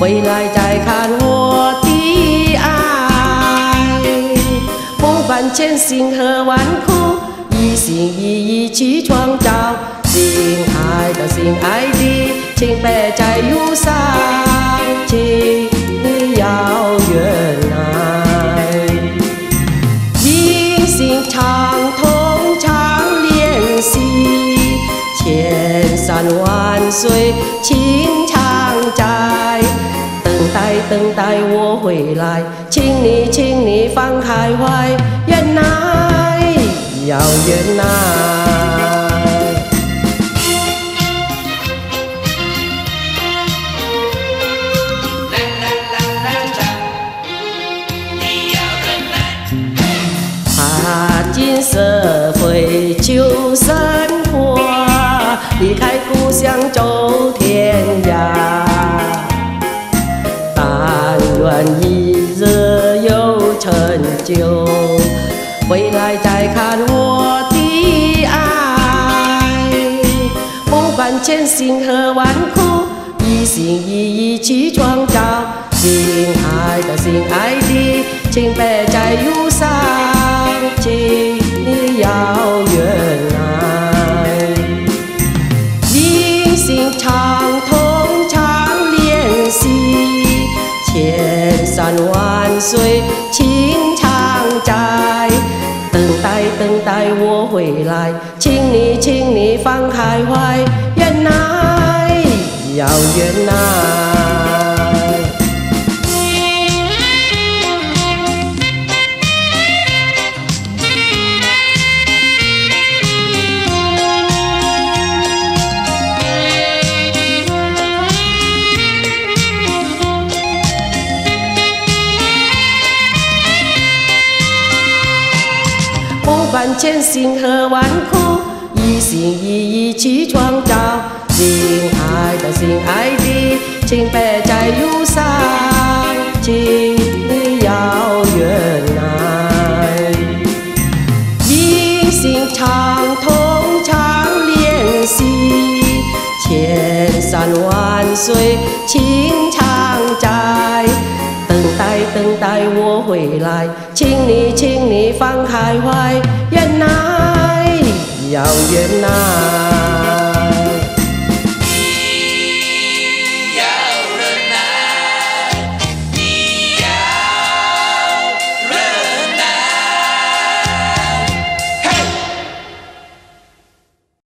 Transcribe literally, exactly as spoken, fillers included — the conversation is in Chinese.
回来再看我的爱。不管艰辛和万苦，一心一意去创造。心爱的，心爱的，请别再忧伤，请你要原来。一心长痛常联系，千山万水情常在。等待等待我回来，请你请你放开怀，原来要原来。踏进社会求生活，离开故乡走天涯。但愿一日有成就，回来再看我的爱。不管艰辛和万苦，一心一意去创造。心爱的，心爱的，请别再忧伤，请你要原来。一心长痛常联系，千山万水情常在。等待等待我回来，请你请你放开怀，原来要原来。不管艰辛和万苦，一心一意去创造。心爱的，心爱的，请别再忧伤，请你要原来。一心长痛常联系，千山万水情常在。等待等待我回来，请你请你放开怀，原来要原来。